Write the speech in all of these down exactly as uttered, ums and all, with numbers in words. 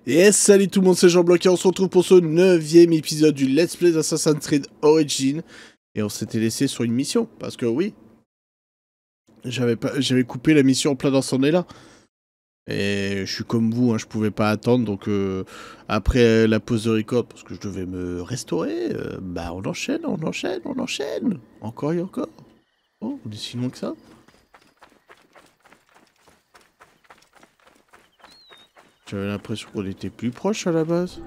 Et salut tout le monde, c'est Jean-Bloc et on se retrouve pour ce neuvième épisode du Let's Play d'Assassin's Creed Origins. Et on s'était laissé sur une mission, parce que oui, j'avais pas, j'avais coupé la mission en plein dans son là. Et je suis comme vous, hein, je pouvais pas attendre, donc euh, après la pause de record, parce que je devais me restaurer, euh, bah on enchaîne, on enchaîne, on enchaîne, encore et encore. Oh, on est si loin que ça. J'avais l'impression qu'on était plus proche à la base.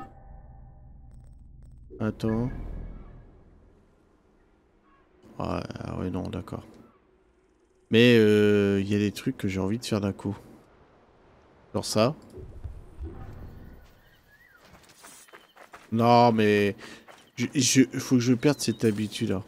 Attends. Ah, ah ouais, non, d'accord. Mais il euh, y a des trucs que j'ai envie de faire d'un coup. Genre ça. Non, mais... Je, je, faut que je perde cette habitude-là.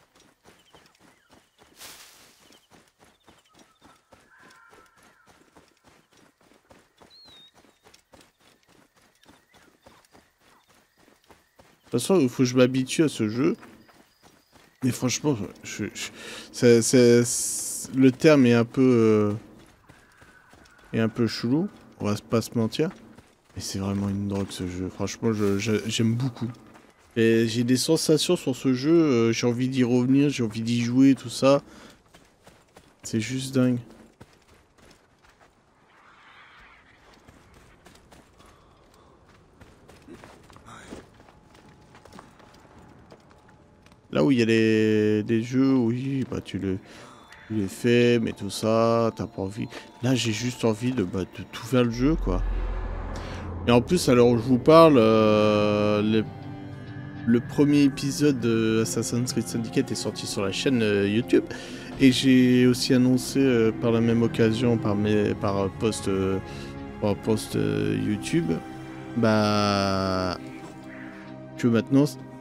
De toute façon, il faut que je m'habitue à ce jeu. Mais franchement, je, je, c'est, c'est, le terme est un peu... Euh, est un peu chelou. On va pas se mentir. Mais c'est vraiment une drogue ce jeu. Franchement, je, je, j'aime beaucoup. Et j'ai des sensations sur ce jeu. Euh, j'ai envie d'y revenir, j'ai envie d'y jouer, tout ça. C'est juste dingue. Là où il y a les, des jeux, oui, bah tu, le, tu les fais, mais tout ça, t'as pas envie. Là, j'ai juste envie de, bah, de tout faire le jeu, quoi. Et en plus, à l'heure où je vous parle, euh, le, le premier épisode de Assassin's Creed Syndicate est sorti sur la chaîne euh, YouTube. Et j'ai aussi annoncé euh, par la même occasion, par, mes, par post, euh, par post euh, YouTube, bah, que maintenant...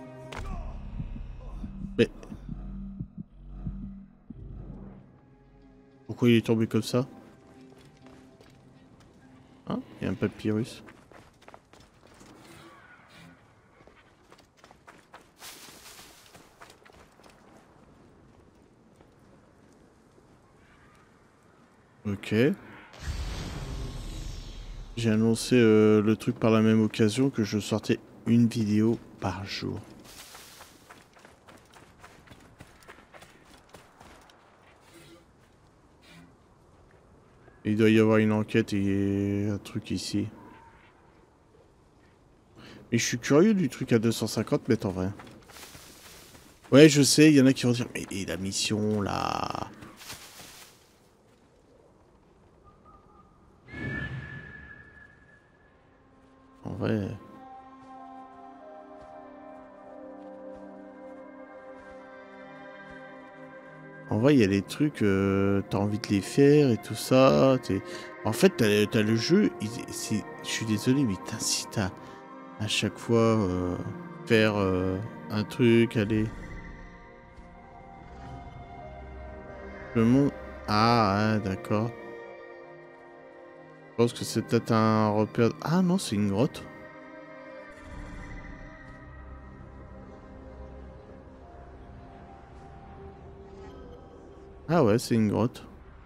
Mais... Pourquoi il est tombé comme ça? Hein? Il y a un papyrus. Ok. J'ai annoncé euh, le truc par la même occasion que je sortais une vidéo par jour. Il doit y avoir une enquête et un truc ici. Mais je suis curieux du truc à deux cent cinquante mètres en vrai. Ouais, je sais, il y en a qui vont dire, mais et la mission là? En vrai... En vrai, il y a des trucs, euh, t'as envie de les faire et tout ça. En fait, t'as, t'as le jeu, il, c'est, je suis désolé, mais il t'incite à, à chaque fois euh, faire euh, un truc, aller... Le monde... Ah, ouais, d'accord. Je pense que c'est peut-être un repère... Ah non, c'est une grotte. Ah ouais, c'est une grotte.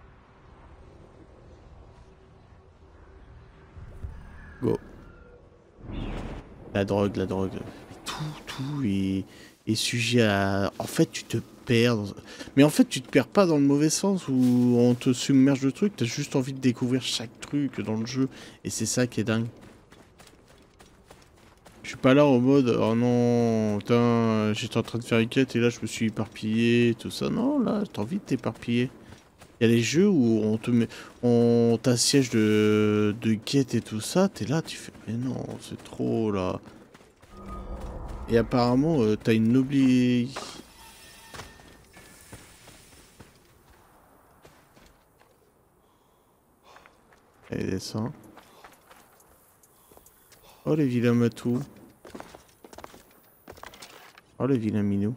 Go. La drogue, la drogue. Tout, tout est, est sujet à... En fait, tu te perds. Dans... Mais en fait, tu te perds pas dans le mauvais sens où on te submerge de trucs. T'as juste envie de découvrir chaque truc dans le jeu. Et c'est ça qui est dingue. Je suis pas là en mode, oh non, putain, j'étais en train de faire une quête et là je me suis éparpillé, tout ça. Non, là, t'as envie de t'éparpiller. Il y a des jeux où on te met, on t'assiège de, de quêtes et tout ça, t'es là, tu fais, mais non, c'est trop là. Et apparemment, euh, t'as une obli... Allez, descend. Oh, les vilains matous. Oh, les vilains minous.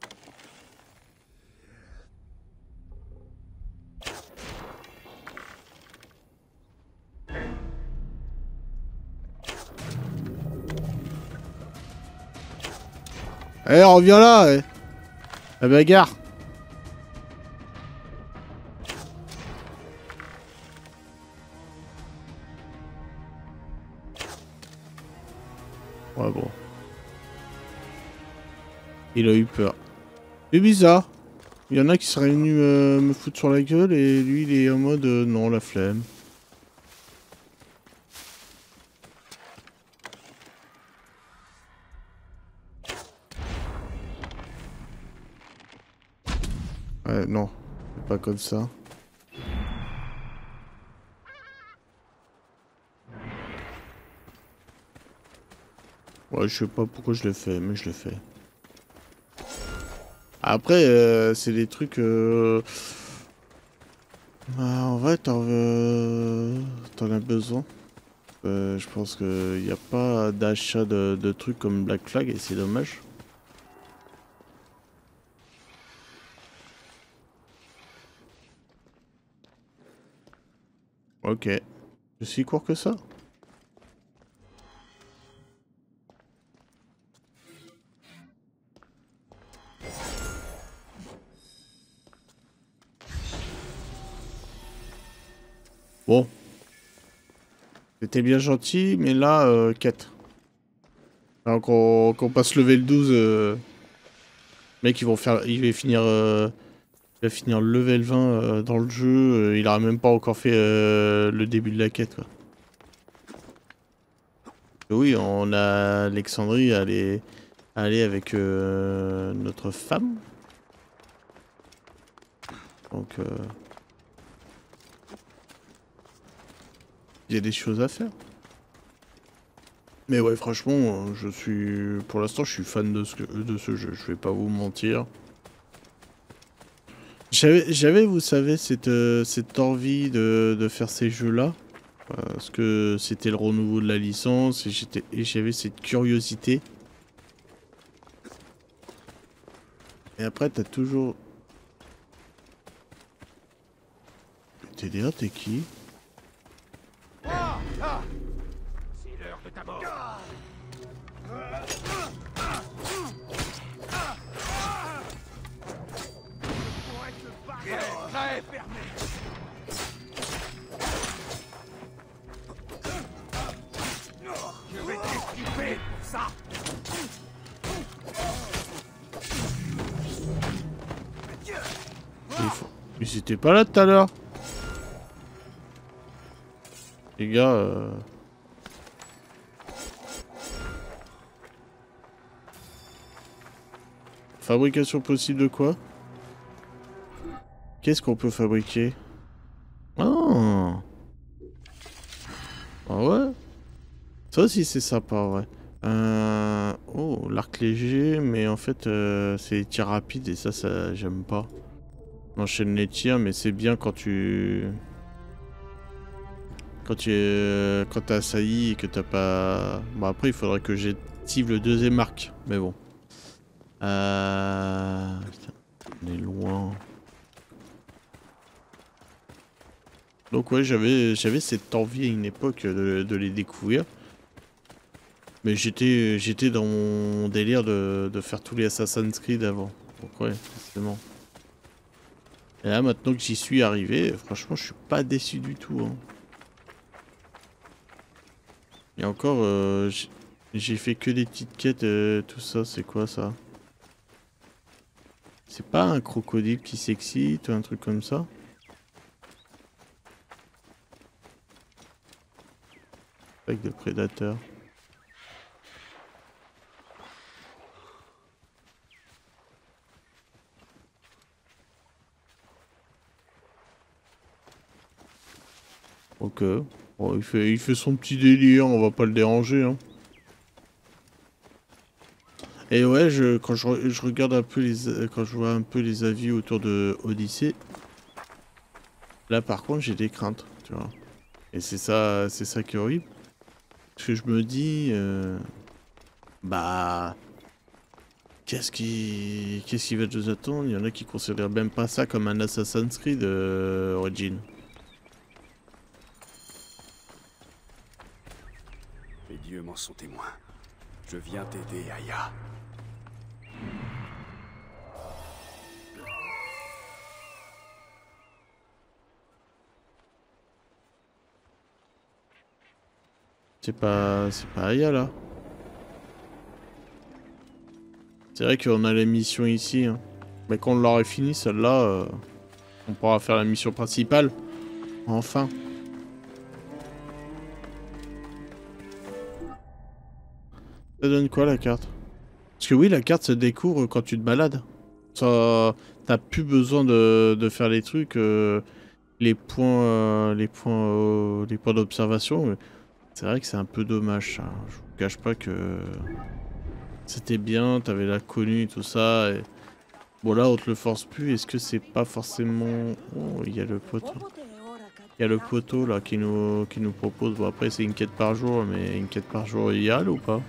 Eh, reviens là, eh. La bagarre. Il a eu peur. C'est bizarre. Il y en a qui seraient venus euh, me foutre sur la gueule et lui il est en mode euh, non, la flemme. Ouais, non, c'est pas comme ça. Ouais, je sais pas pourquoi je l'ai fait, mais je l'ai fait. Après, euh, c'est des trucs... Euh... Bah, en vrai, t'en veux... t'en as besoin. Euh, je pense qu'il n'y a pas d'achat de, de trucs comme Black Flag et c'est dommage. Ok. Je suis court que ça? Bon. C'était bien gentil, mais là, euh, quête. Alors qu'on qu'on passe level douze, euh, mec, ils vont faire, il va finir, euh, il va finir level vingt euh, dans le jeu. Euh, il aura même pas encore fait euh, le début de la quête, quoi. Oui, on a Alexandrie à aller, à aller avec euh, notre femme. Donc, euh, il y a des choses à faire. Mais ouais, franchement, euh, je suis... Pour l'instant, je suis fan de ce, que- de ce jeu, je vais pas vous mentir. J'avais, j'avais, vous savez, cette, euh, cette envie de, de faire ces jeux-là. Parce que c'était le renouveau de la licence et j'étais, et j'avais cette curiosité. Et après, t'as toujours... T'es là, t'es qui? Ah, ah. C'est l'heure de ta mort. Très fermé. Je vais t'expliquer pour ça. Il faut... Mais c'était pas là tout à l'heure. Les gars... Euh... Fabrication possible de quoi? Qu'est-ce qu'on peut fabriquer? Ah, ah ouais? Ça aussi c'est sympa, ouais. Euh... Oh, l'arc léger, mais en fait euh, c'est les tirs rapides et ça, ça j'aime pas. On enchaîne les tirs, mais c'est bien quand tu... Quand tu es... Quand t'as assailli et que t'as pas... Bon après il faudrait que j'active le deuxième arc, mais bon. Euh... Putain, on est loin. Donc ouais, j'avais j'avais cette envie à une époque de, de les découvrir. Mais j'étais j'étais dans mon délire de, de faire tous les Assassin's Creed avant. Donc ouais, forcément. Et là maintenant que j'y suis arrivé, franchement je suis pas déçu du tout. Hein. Et encore, euh, j'ai fait que des petites quêtes, euh, tout ça, c'est quoi ça? C'est pas un crocodile qui s'excite ou un truc comme ça? Avec des prédateurs. Ok. Bon, il fait, il fait son petit délire, on va pas le déranger. Hein. Et ouais, je, quand je, je regarde un peu les, quand je vois un peu les avis autour de Odyssey, là par contre j'ai des craintes, tu vois. Et c'est ça, c'est ça qui est horrible. Parce que je me dis, euh, bah, qu'est-ce qui, qu'est-ce qui va nous attendre? Il y en a qui considèrent même pas ça comme un Assassin's Creed euh, Origin. Les dieux m'en sont témoins. Je viens t'aider, Aya. C'est pas, c'est pas Aya là. C'est vrai qu'on a la mission ici. Hein. Mais quand on l'aura fini, celle-là, euh, on pourra faire la mission principale. Enfin. Ça donne quoi la carte? Parce que oui, la carte se découvre quand tu te balades. Ça, t'as plus besoin de, de faire les trucs, euh, les points, euh, les points, euh, les points d'observation. C'est vrai que c'est un peu dommage. Ça. Je vous cache pas que c'était bien, t'avais la connue et tout ça. Et... Bon là, on te le force plus. Est-ce que c'est pas forcément... Oh, il y a le poteau. Il y a le poteau là qui nous, qui nous propose. Bon après, c'est une quête par jour, mais une quête par jour idéale ou pas?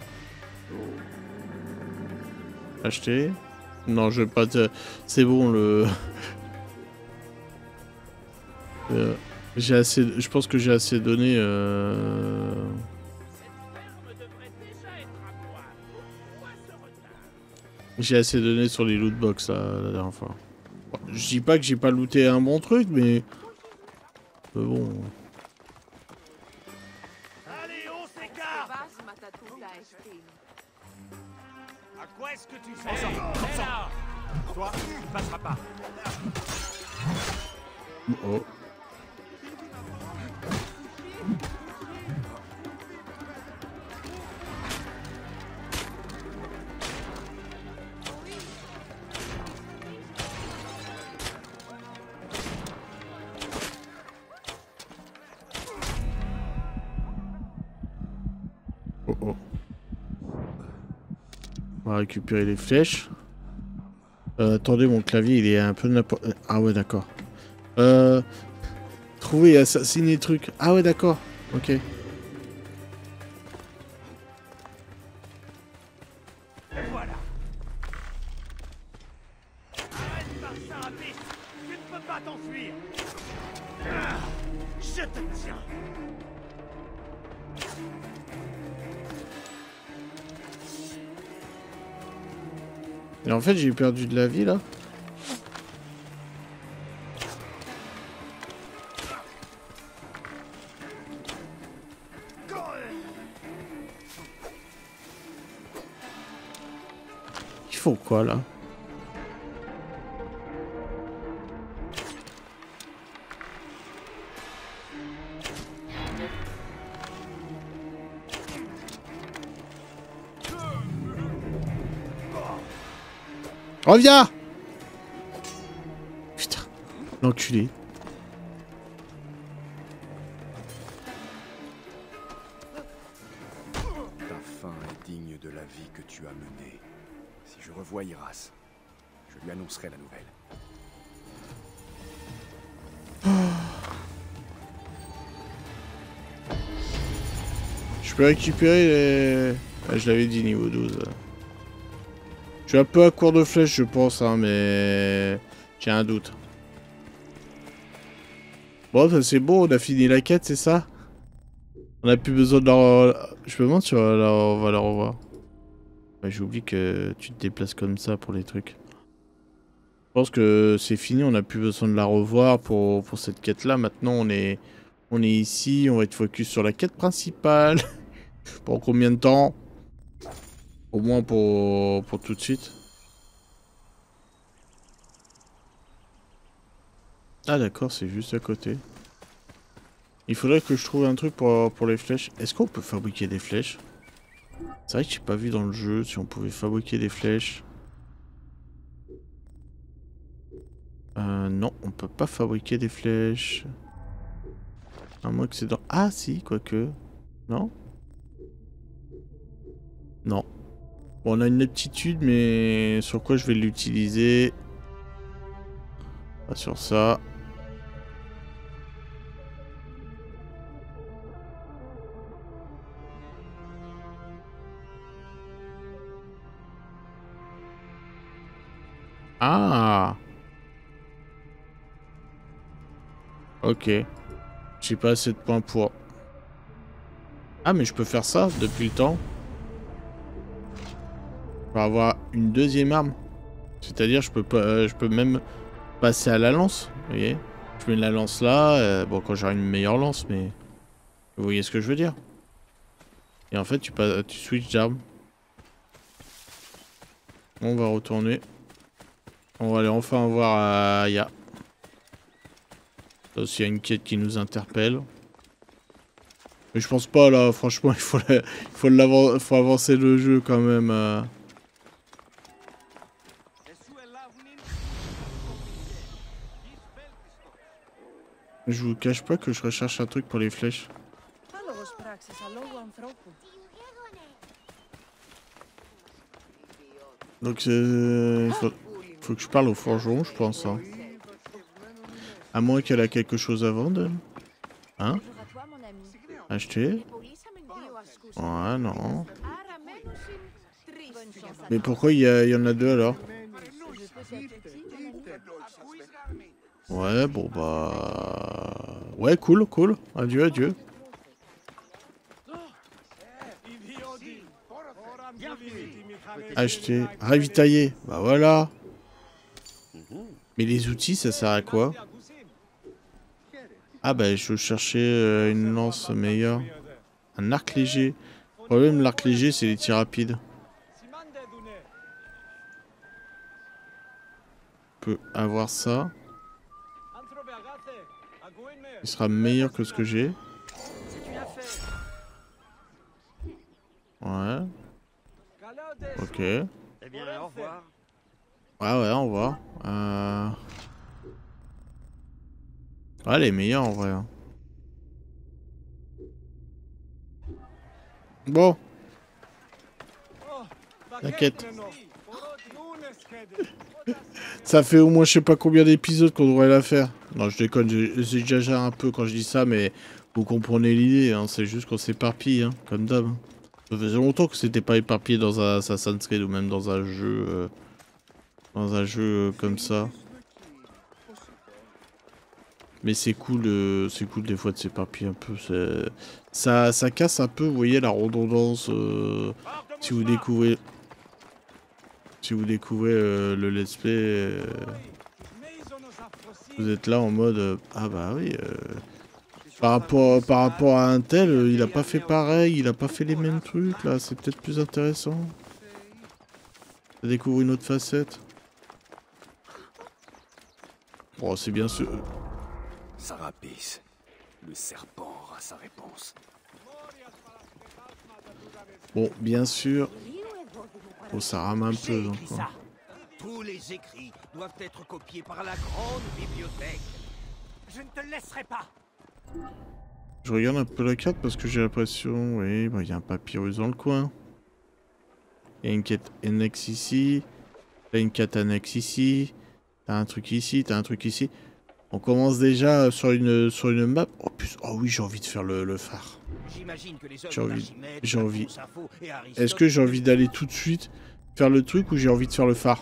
Acheter? Non, je vais pas te... C'est bon, le... euh, j'ai assez... Je pense que j'ai assez donné... Euh... J'ai assez donné sur les loot box là, la dernière fois. Bon, je dis pas que j'ai pas looté un bon truc, mais... mais bon... Allez, on s'écarte. À quoi est-ce que tu sers? Toi, tu passeras pas. Oh. Oh oh. On va récupérer les flèches. Euh, attendez, mon clavier, il est un peu n'importe... Ah ouais, d'accord. Euh... Trouver et assassiner truc. Ah ouais, d'accord. Ok. Et voilà. Arrête par ça, rapide. Tu ne peux pas t'enfuir. Ah, je te tiens. Et en fait, j'ai perdu de la vie, là. Il faut quoi, là? Reviens! Putain, l'enculé. Ta fin est digne de la vie que tu as menée. Si je revois Iras, je lui annoncerai la nouvelle. Je peux récupérer les... Ah, je l'avais dit, niveau douze. Je suis un peu à court de flèches, je pense, hein, mais... J'ai un doute. Bon, ça c'est bon, on a fini la quête, c'est ça? On a plus besoin de la... Je me demande si on la- on va la revoir. Ouais, j'oublie que tu te déplaces comme ça pour les trucs. Je pense que c'est fini, on n'a plus besoin de la revoir pour, pour cette quête-là. Maintenant, on est... on est ici, on va être focus sur la quête principale. Pour combien de temps? Au moins pour, pour tout de suite. Ah d'accord, c'est juste à côté. Il faudrait que je trouve un truc pour, pour les flèches. Est-ce qu'on peut fabriquer des flèches? C'est vrai que j'ai pas vu dans le jeu si on pouvait fabriquer des flèches. Euh, non, on peut pas fabriquer des flèches. À moins que c'est dans... Ah si, quoique. Non? Non. Bon, on a une aptitude, mais sur quoi je vais l'utiliser? Pas sur ça. Ah! Ok. J'ai pas assez de points pour... Ah, mais je peux faire ça depuis le temps. Pour avoir une deuxième arme. C'est-à-dire, je peux pas, euh, je peux même passer à la lance. Vous voyez? Je mets la lance là. Euh, bon, quand j'aurai une meilleure lance, mais... Vous voyez ce que je veux dire? Et en fait, tu, pas, tu switches d'arme. On va retourner. On va aller enfin voir Aya. Là aussi, il y a une quête qui nous interpelle. Mais je pense pas, là, franchement, il faut, la... il faut, l'avan... faut avancer le jeu quand même. Euh... Je vous cache pas que je recherche un truc pour les flèches. Donc euh, il faut... faut que je parle au forgeron, je pense. Hein. À moins qu'elle a quelque chose à vendre. Hein? Acheter? Ouais, non. Mais pourquoi il y, a... y en a deux alors? Ouais, bon bah... Ouais, cool, cool. Adieu, adieu. Acheter. Ravitailler. Bah voilà. Mais les outils, ça sert à quoi? Ah bah je cherchais euh, une lance meilleure. Un arc léger. Le problème de l'arc léger, c'est les tirs rapides. On peut avoir ça. Il sera meilleur que ce que j'ai. Ouais. Ok. Ouais, ouais, on voit. Euh... Ouais, elle est meilleure en vrai. Bon. T'inquiète. Ça fait au moins je sais pas combien d'épisodes qu'on devrait la faire. Non, je déconne, j'exagère un peu quand je dis ça, mais vous comprenez l'idée, hein, c'est juste qu'on s'éparpille, hein, comme d'hab. Ça faisait longtemps que c'était pas éparpillé dans un Assassin's Creed ou même dans un jeu... Euh, dans un jeu euh, comme ça. Mais c'est cool, euh, c'est cool des fois de s'éparpiller un peu. Ça, ça casse un peu, vous voyez, la redondance. Euh, si vous découvrez... Si vous découvrez euh, le let's play, euh, vous êtes là en mode euh, ah bah oui, euh, par rapport par rapport à un tel, euh, il a pas fait pareil, il a pas fait les mêmes trucs là, c'est peut-être plus intéressant. Ça découvre une autre facette. Bon, c'est bien sûr. Sarapis, le serpent aura sa réponse. Bon, bien sûr. Oh, ça rame un peu. Donc, hein. Tous les écrits doivent être copiés par la grande bibliothèque. Je ne te laisserai pas. Je regarde un peu la carte parce que j'ai l'impression... Oui, bah, il y a un papyrus dans le coin. Il y a une quête annexe ici. T'as une quête annexe ici. T'as un truc ici, t'as un truc ici. On commence déjà sur une, sur une map. Oh, plus... oh oui, j'ai envie de faire le, le phare. J'ai envie. J'ai envie. Est-ce que j'ai envie d'aller tout de suite faire le truc ou j'ai envie de faire le phare?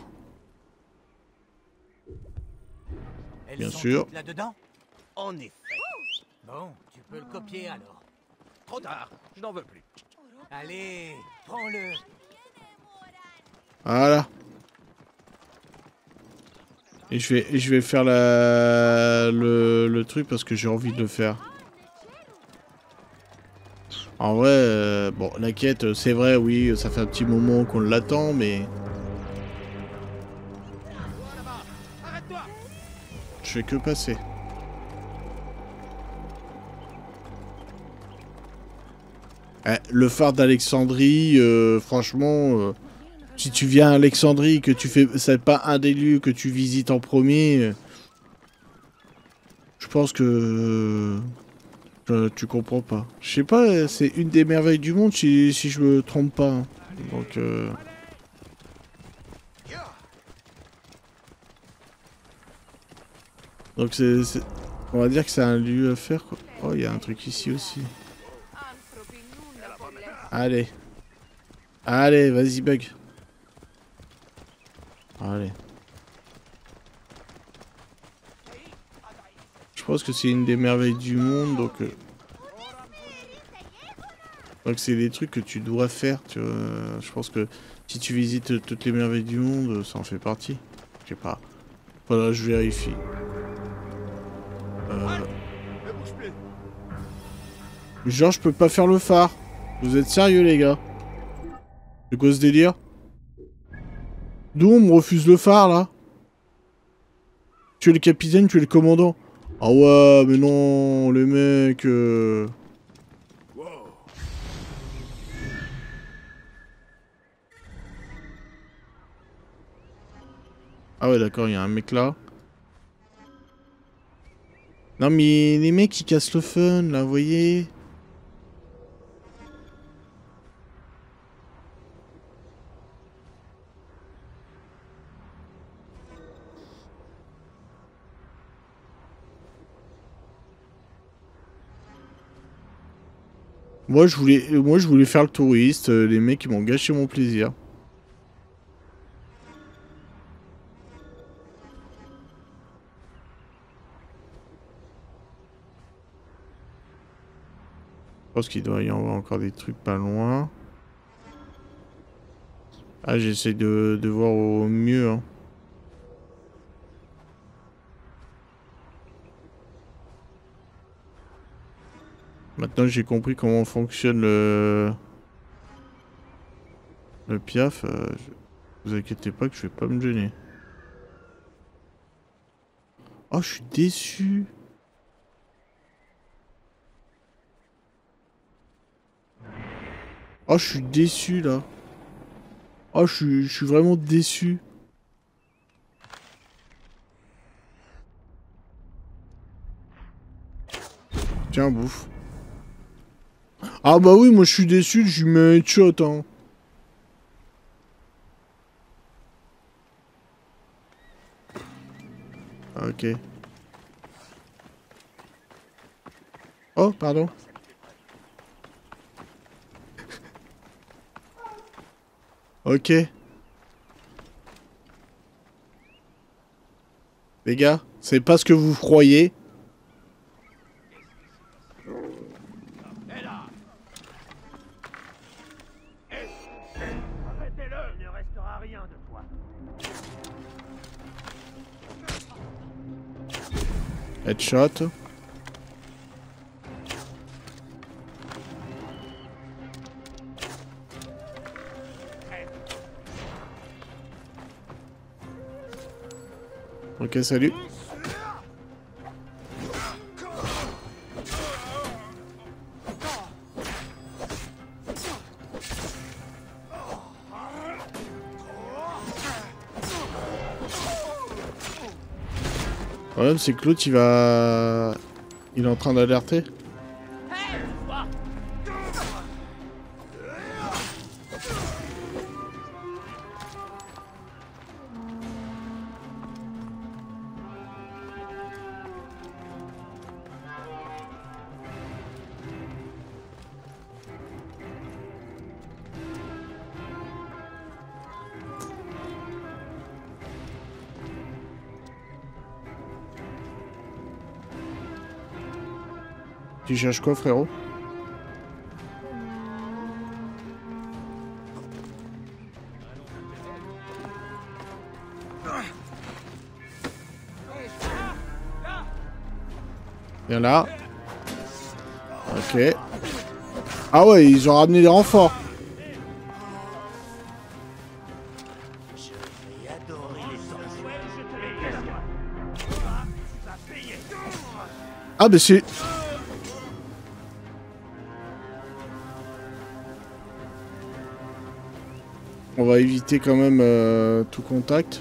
Bien sûr. Là-dedans? En effet. Bon, tu peux le copier alors. Trop tard, je n'en veux plus. Allez, prends-le. Voilà. Et je vais, je vais faire la, le, le truc parce que j'ai envie de le faire. En vrai, euh, bon, la quête, c'est vrai, oui, ça fait un petit moment qu'on l'attend, mais... Je fais que passer. Eh, le phare d'Alexandrie, euh, franchement, euh, si tu viens à Alexandrie, que tu fais, c'est pas un des lieux que tu visites en premier, euh, je pense que euh, tu comprends pas. Je sais pas, c'est une des merveilles du monde si, si je me trompe pas. Hein. Donc, euh... donc c'est, on va dire que c'est un lieu à faire. Quoi. Oh, il y a un truc ici aussi. Allez. Allez, vas-y, bug. Allez. Je pense que c'est une des merveilles du monde, donc... Euh... Donc c'est des trucs que tu dois faire, tu vois. Je pense que si tu visites toutes les merveilles du monde, ça en fait partie. Je sais pas. Voilà, je vérifie. Euh... Genre, je peux pas faire le phare. Vous êtes sérieux, les gars? C'est quoi ce délire? D'où on me refuse le phare, là? Tu es le capitaine, tu es le commandant. Ah ouais, mais non, les mecs... Euh... Wow. Ah ouais, d'accord, il y a un mec là. Non, mais les mecs, ils cassent le fun, là, vous voyez? Moi je voulais, moi je voulais faire le touriste, euh, les mecs ils m'ont gâché mon plaisir. Je pense qu'il doit y avoir encore des trucs pas loin. Ah, j'essaie de, de voir au mieux. Hein. Maintenant j'ai compris comment fonctionne le... Le piaf. Euh, je... Vous inquiétez pas que je vais pas me gêner. Oh, je suis déçu. Oh, je suis déçu là. Oh, je suis, je suis vraiment déçu. Tiens, bouffe. Ah bah oui, moi je suis déçu, je lui mets un headshot, hein. Ok. Oh, pardon. Ok. Les gars, c'est pas ce que vous croyez. Arrêtez-le! Il ne restera rien de toi. Headshot. Ok, salut. Le problème c'est que l'autre il va... Il est en train d'alerter. Tu cherches quoi, frérot? Viens là. Ok. Ah ouais, ils ont ramené des renforts. Ah bah c'est... On va éviter quand même euh, tout contact.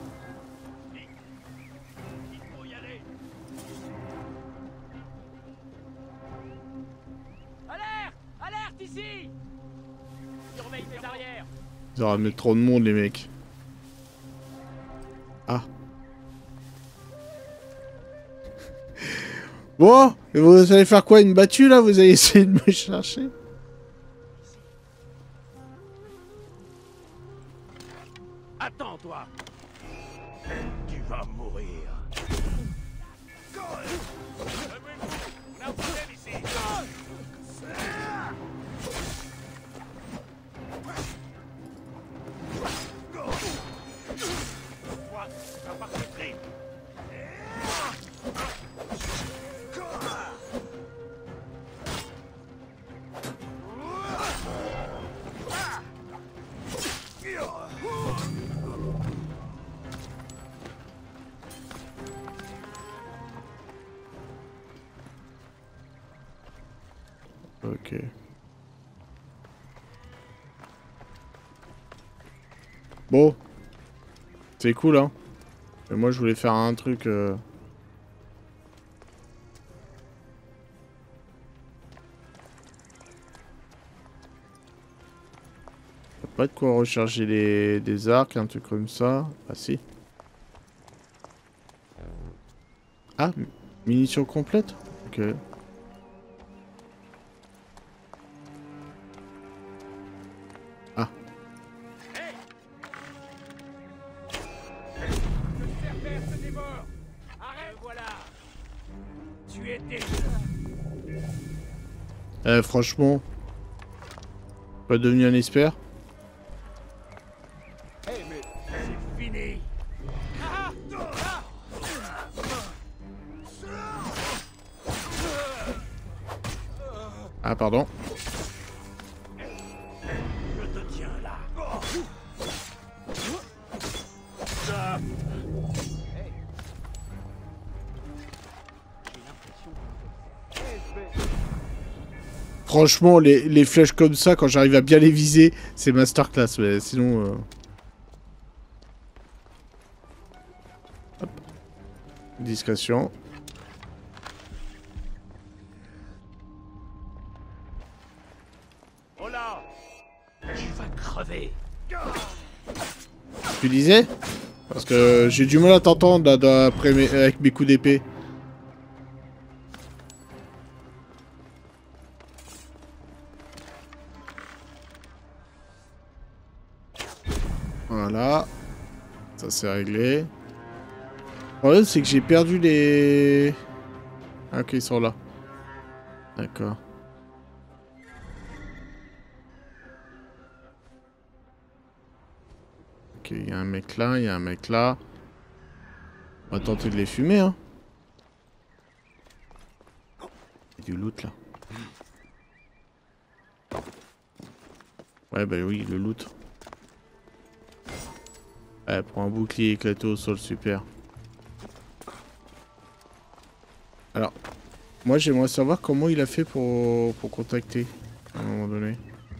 Alerte! Alerte ici! Surveille tes arrières! Ils ont ramené trop de monde, les mecs. Ah. Bon, et vous allez faire quoi? Une battue, là? Vous allez essayer de me chercher? Attends, toi! Tu vas mourir! On a un problème ici! Toi, tu vas pas rentrer! Ok. Bon. C'est cool, hein. Mais moi, je voulais faire un truc... Euh... Pas de quoi recharger les... des arcs, un truc comme ça. Ah si. Ah, munitions complètes. Ok. Ah. Eh, franchement, pas devenu un expert. Ah, pardon. Je te tiens là. Franchement, les, les flèches comme ça, quand j'arrive à bien les viser, c'est masterclass. Mais sinon... Euh... Hop. Discrétion. Oh là, tu vas crever. Tu disais? Parce que j'ai du mal à t'entendre là, dans- après mes- avec mes coups d'épée. Voilà. Ça c'est réglé. Le problème c'est que j'ai perdu les... Ah, ok, ils sont là. D'accord. Ok, il y a un mec là, il y a un mec là. On va tenter de les fumer, hein. Il y a du loot là. Ouais, bah oui, le loot. Ouais, pour un bouclier éclaté au sol, super. Alors, moi j'aimerais savoir comment il a fait pour, pour contacter à un moment donné.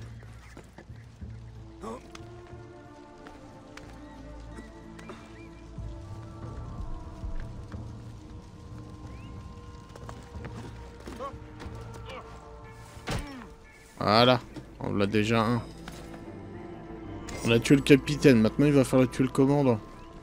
Voilà, on l'a déjà un. On a tué le capitaine, maintenant il va falloir tuer le commandant.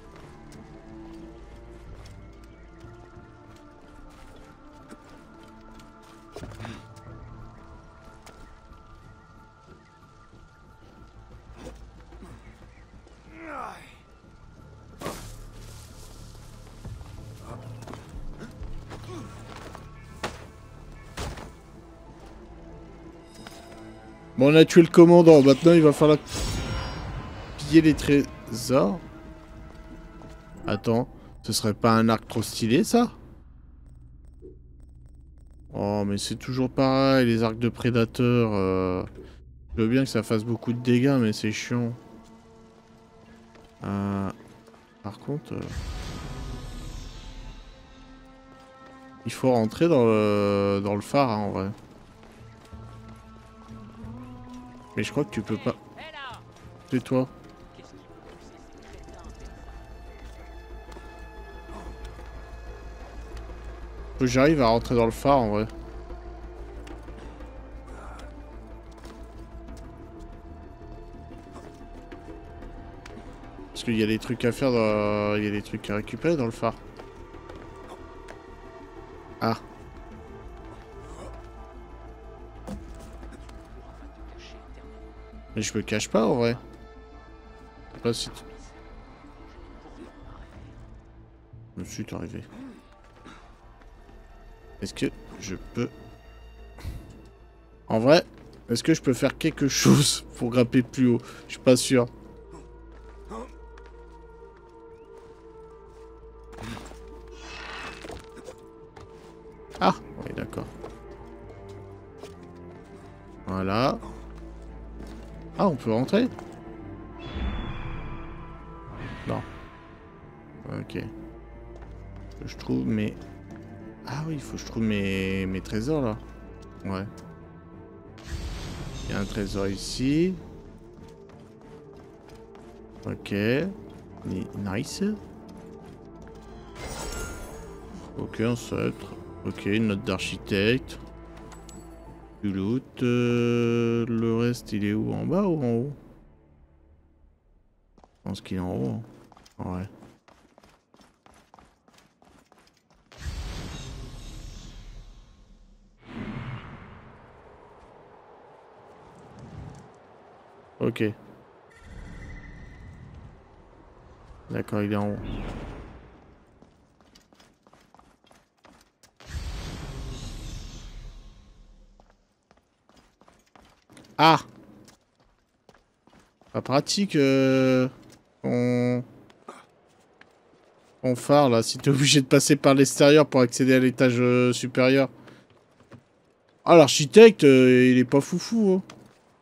Bon, on a tué le commandant, maintenant il va falloir piller les trésors. Attends, ce serait pas un arc trop stylé ça? Oh, mais c'est toujours pareil, les arcs de prédateurs. Euh... Je veux bien que ça fasse beaucoup de dégâts, mais c'est chiant. Euh... Par contre... Euh... Il faut rentrer dans le, dans le phare, hein, en vrai. Mais je crois que tu peux pas... C'est toi. Faut que j'arrive à rentrer dans le phare, en vrai. Parce qu'il y a des trucs à faire dans... Il y a des trucs à récupérer dans le phare. Ah. Mais je me cache pas en vrai. Je sais pas si tu... Je me suis arrivé. Est-ce que je peux... En vrai, est-ce que je peux faire quelque chose pour grimper plus haut? Je suis pas sûr. Ah, oui, d'accord. Voilà. Ah, on peut rentrer? Non. Ok. Je trouve mes... Ah oui, il faut que je trouve mes, mes trésors, là. Ouais. y a un trésor ici. Ok. Nice. Ok, un sceptre. Ok, une note d'architecte. Du loot. Euh, le reste, il est où? En bas ou en haut? Je pense qu'il est en haut. Hein. Ouais. Ok. D'accord, il est en haut. Ah! Pas pratique, euh... ton... ton phare, là, si t'es obligé de passer par l'extérieur pour accéder à l'étage euh, supérieur. Ah, l'architecte, euh, il est pas foufou, hein.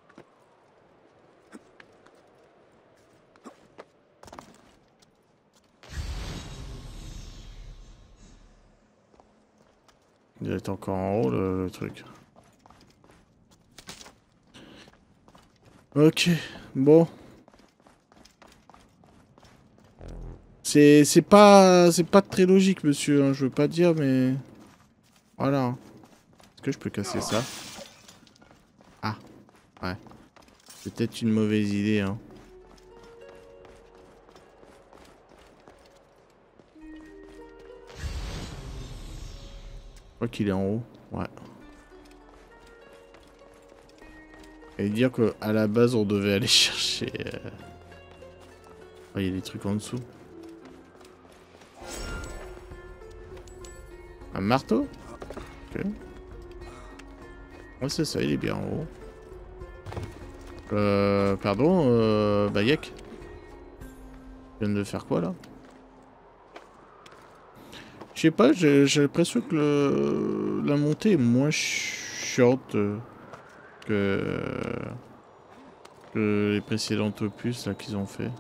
Il doit être encore en haut, le, le truc. Ok, bon. C'est c'est pas c'est pas très logique, monsieur, hein, je veux pas dire, mais... Voilà. Est-ce que je peux casser ça? Ah, ouais. C'est peut-être une mauvaise idée, hein. Je crois qu'il est en haut, ouais. Et dire qu'à la base, on devait aller chercher... Euh... Oh, il y a des trucs en dessous. Un marteau? Ok. Ouais, c'est ça, il est bien en haut. Euh... Pardon, euh... Bayek? Tu viens de faire quoi, là? Je sais pas, j'ai l'impression que le... la montée est moins chiante euh, que... que les précédentes opus, là, qu'ils ont fait.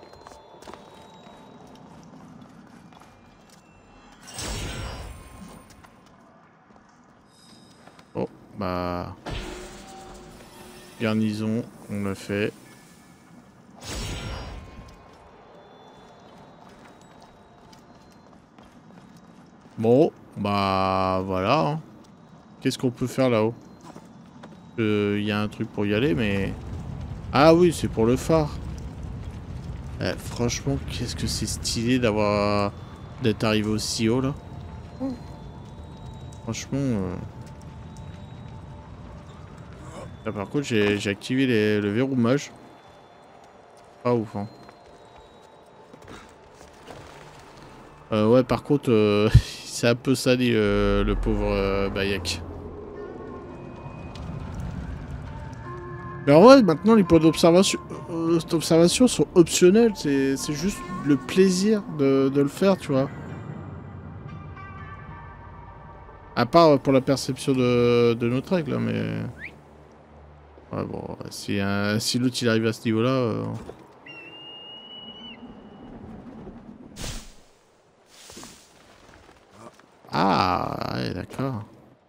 Oh, bah... Garnison, on l'a fait. Bon, bah... Voilà. Hein. Qu'est-ce qu'on peut faire là-haut? Il euh, y a un truc pour y aller, mais... Ah oui, c'est pour le phare. Eh, franchement, qu'est-ce que c'est stylé d'avoir... d'être arrivé aussi haut, là. Franchement... Euh... Là, par contre, j'ai activé les, le verrou mage. Pas ouf, hein. Euh, ouais, par contre, euh, c'est un peu sali, euh, le pauvre euh, Bayek. Mais en vrai, maintenant, les points d'observation euh, d'observation sont optionnels. C'est juste le plaisir de, de le faire, tu vois. À part pour la perception de, de notre règle, hein, mais... Ouais, bon, si, euh, si l'autre il arrive à ce niveau-là... Euh... Ah, ouais, d'accord.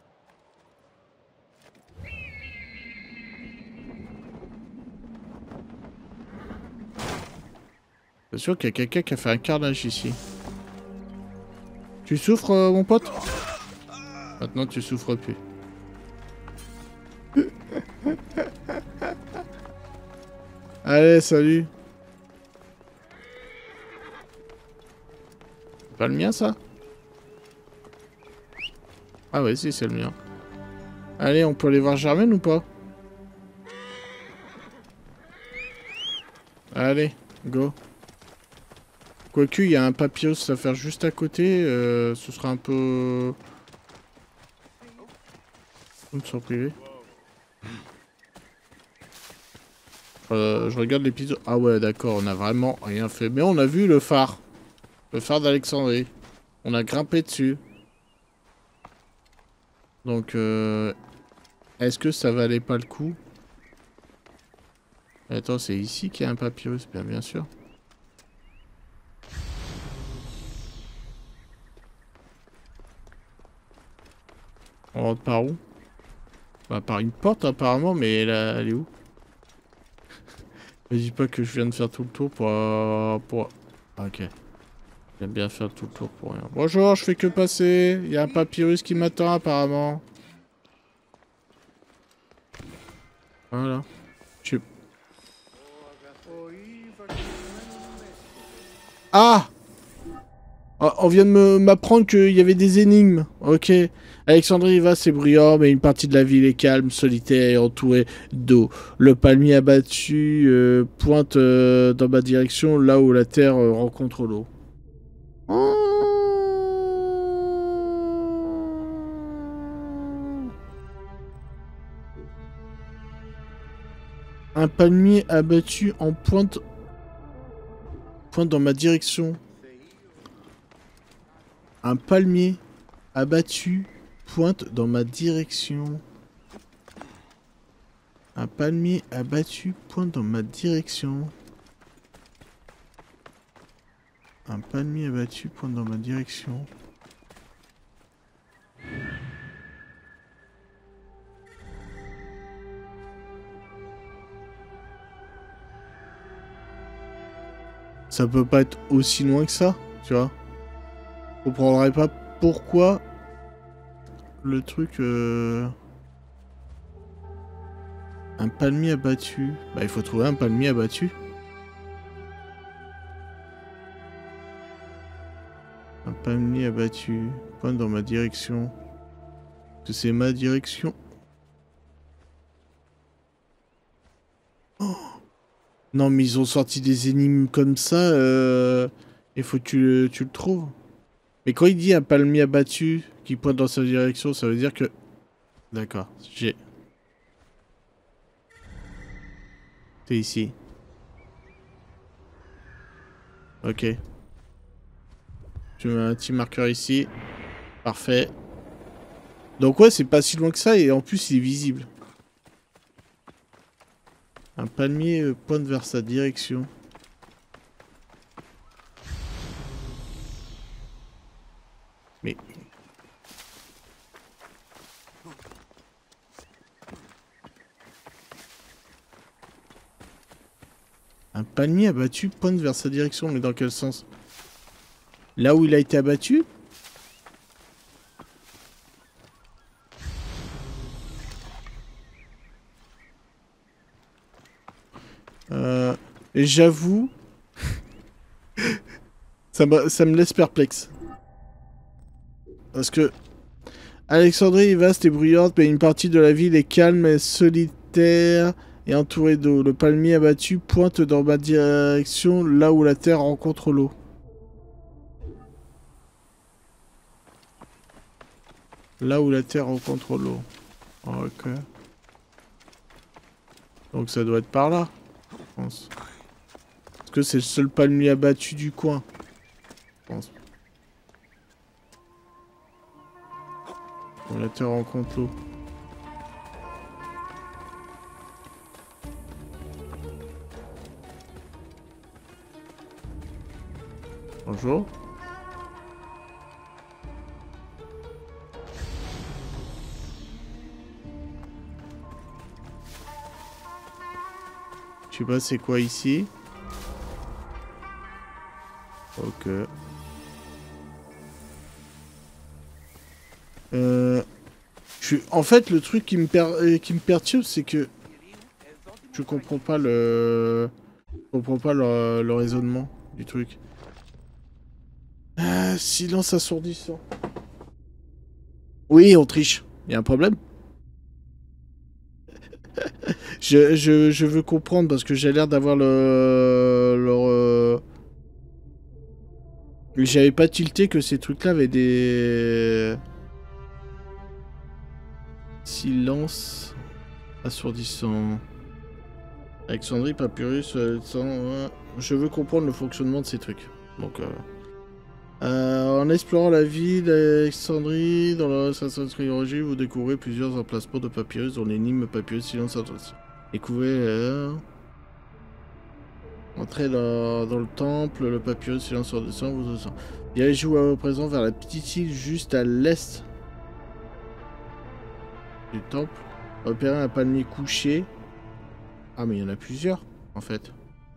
C'est sûr qu'il y a quelqu'un qui a fait un carnage ici. Tu souffres, euh, mon pote? Maintenant, tu souffres plus. Allez, salut. C'est pas le mien, ça? Ah ouais, si, c'est le mien. Allez, on peut aller voir Germaine ou pas? Allez, go. Quoique, il y a un papyrus à faire juste à côté. Euh, ce sera un peu... Une sur privé. Euh, je regarde l'épisode. Ah ouais, d'accord, on a vraiment rien fait. Mais on a vu le phare. Le phare d'Alexandrie. On a grimpé dessus. Donc, euh, est-ce que ça valait pas le coup? Attends, c'est ici qu'il y a un papyrus, bien, bien sûr. On rentre par où? Bah, par une porte apparemment, mais elle, elle est où? Ne dis pas que je viens de faire tout le tour pour... Euh, pour... Ok. J'aime bien faire tout le tour pour rien. Bonjour, je fais que passer. Il y a un papyrus qui m'attend apparemment. Voilà. Je... Ah! On vient de m'apprendre qu'il y avait des énigmes. Ok. Alexandrie va, c'est bruyant, mais une partie de la ville est calme, solitaire et entourée d'eau. Le palmier abattu euh, pointe euh, dans ma direction, là où la terre euh, rencontre l'eau. Un palmier abattu en pointe... Pointe dans ma direction. Un palmier abattu pointe dans ma direction. Un palmier abattu pointe dans ma direction. Un palmier abattu pointe dans ma direction. Ça peut pas être aussi loin que ça, tu vois. Je comprendrais pas pourquoi le truc... Euh... Un palmier abattu. Bah, il faut trouver un palmier abattu. Un palmier abattu. Pointe dans ma direction. Que c'est ma direction. Oh. Non, mais ils ont sorti des énigmes comme ça. Euh... Il faut que tu, tu le trouves. Mais quand il dit un palmier abattu qui pointe dans sa direction, ça veut dire que... D'accord, j'ai... C'est ici. Ok. Je mets un petit marqueur ici. Parfait. Donc ouais, c'est pas si loin que ça et en plus il est visible. Un palmier euh, pointe vers sa direction. Mais... Un palmier abattu pointe vers sa direction, mais dans quel sens? Là où il a été abattu? Euh... Et j'avoue... ça, ça me laisse perplexe. Parce que... Alexandrie est vaste et bruyante, mais une partie de la ville est calme et solitaire et entourée d'eau. Le palmier abattu pointe dans ma direction, là où la terre rencontre l'eau. Là où la terre rencontre l'eau. Ok. Donc ça doit être par là, je pense. Parce que c'est le seul palmier abattu du coin. Je pense. La terre rencontre l'eau. Bonjour. Je sais pas c'est quoi ici. Ok. Euh, je, en fait, le truc qui me, per, qui me perturbe, c'est que je comprends pas le, je comprends pas le, le raisonnement du truc. Ah, silence assourdissant. Oui, on triche. Il y a un problème. je, je, je veux comprendre parce que j'ai l'air d'avoir le, le, le... J'avais pas tilté que ces trucs-là avaient des... Silence assourdissant. Alexandrie, Papyrus, euh, sans, euh, je veux comprendre le fonctionnement de ces trucs. Donc, euh, euh, en explorant la ville d'Alexandrie, dans la trilogie, vous découvrez plusieurs emplacements de Papyrus, dont l'énigme Papyrus, silence assourdissant. Découvrez... Euh, entrez dans, dans le temple, le Papyrus, silence assourdissant, vous aussi. Dirigez-vous à présent vers la petite île juste à l'est du temple. Repérer un palmier couché. Ah, mais il y en a plusieurs, en fait.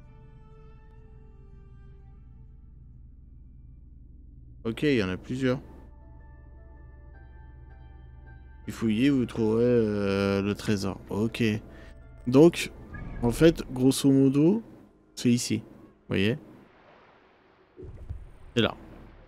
Ok, il y en a plusieurs. Vous fouillez, vous trouverez euh, le trésor. Ok. Donc, en fait, grosso modo, c'est ici. Vous voyez? C'est là.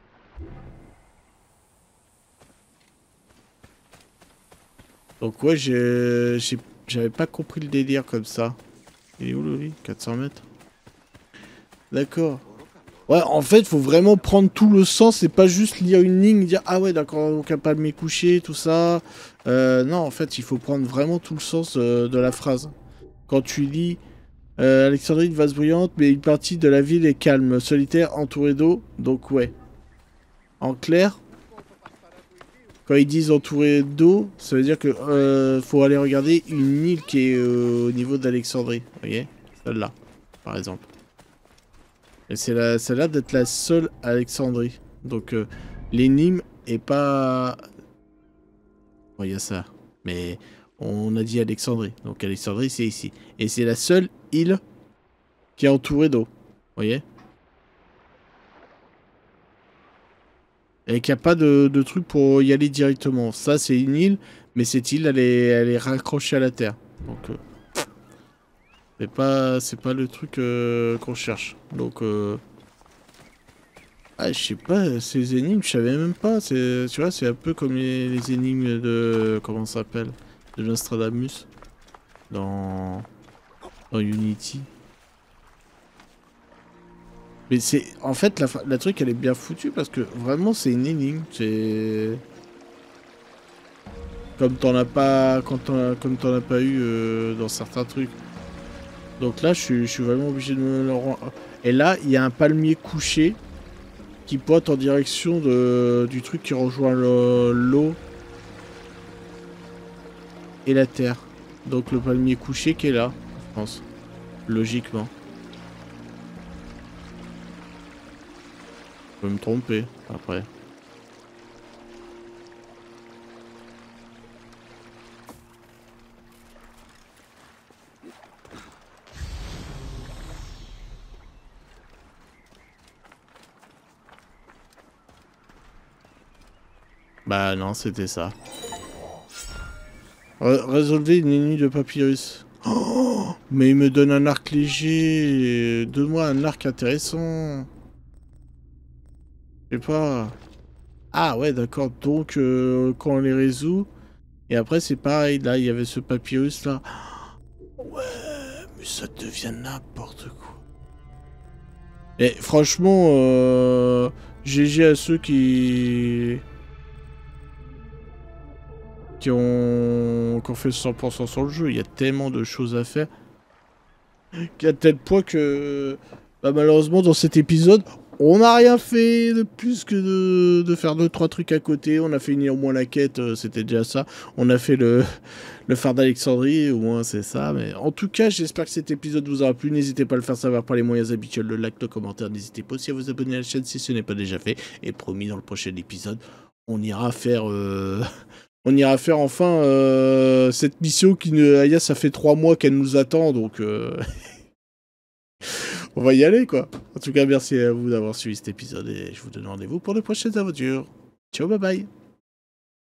Donc ouais, j'ai... j'avais pas compris le délire comme ça. Il est où le lit? quatre cents mètres. D'accord. Ouais, en fait, faut vraiment prendre tout le sens et pas juste lire une ligne, dire ah ouais, d'accord, donc un palmier couché, tout ça. Euh, non, en fait, il faut prendre vraiment tout le sens euh, de la phrase. Quand tu lis euh, Alexandrie, une vase bruyante, mais une partie de la ville est calme, solitaire, entourée d'eau. Donc ouais. En clair, quand ils disent entouré d'eau, ça veut dire que euh, faut aller regarder une île qui est euh, au niveau d'Alexandrie. Vous voyez? Celle-là, par exemple. Et c'est la, celle-là d'être la seule Alexandrie. Donc euh, l'énigme est pas... Bon, il y a ça. Mais on a dit Alexandrie. Donc Alexandrie, c'est ici. Et c'est la seule île qui est entourée d'eau. Vous voyez? Et qu'il n'y a pas de, de truc pour y aller directement. Ça, c'est une île, mais cette île, elle est, elle est raccrochée à la terre. Donc, euh, c'est pas, c'est pas le truc euh, qu'on cherche. Donc, euh, ah, je sais pas, ces énigmes, je savais même pas. Tu vois, c'est un peu comme les, les énigmes de, comment ça s'appelle, de Nostradamus dans, dans Unity. Mais c'est... En fait, la, la truc, elle est bien foutue parce que vraiment, c'est une énigme. C'est... Comme t'en as pas... Quand t'en as... Comme t'en as pas eu euh, dans certains trucs. Donc là, je suis, je suis vraiment obligé de me le rendre. Et là, il y a un palmier couché qui pointe en direction de, du truc qui rejoint l'eau et la terre. Donc le palmier couché qui est là, je pense. Logiquement. Je peux me tromper après. Bah non, c'était ça. Ré résolvez une énigme de papyrus. Oh, mais il me donne un arc léger. Donne-moi un arc intéressant. Je sais pas. Ah ouais, d'accord. Donc, euh, quand on les résout... Et après, c'est pareil. Là, il y avait ce papyrus, là. Ouais, mais ça devient n'importe quoi. Et franchement, euh, G G à ceux qui... Qui ont... qui ont fait cent pour cent sur le jeu. Il y a tellement de choses à faire. Qu'à tel point que... Bah, malheureusement, dans cet épisode... On n'a rien fait de plus que de, de faire deux trois trucs à côté. On a fini au moins la quête, euh, c'était déjà ça. On a fait le, le phare d'Alexandrie, au moins c'est ça. Mais en tout cas, j'espère que cet épisode vous aura plu. N'hésitez pas à le faire savoir par les moyens habituels, le like, le commentaire. N'hésitez pas aussi à vous abonner à la chaîne si ce n'est pas déjà fait. Et promis, dans le prochain épisode, on ira faire... Euh... on ira faire enfin euh, cette mission qui... Ne... Aya, ça fait trois mois qu'elle nous attend, donc... Euh... On va y aller, quoi. En tout cas, merci à vous d'avoir suivi cet épisode et je vous donne rendez-vous pour de prochaines aventures. Ciao, bye bye.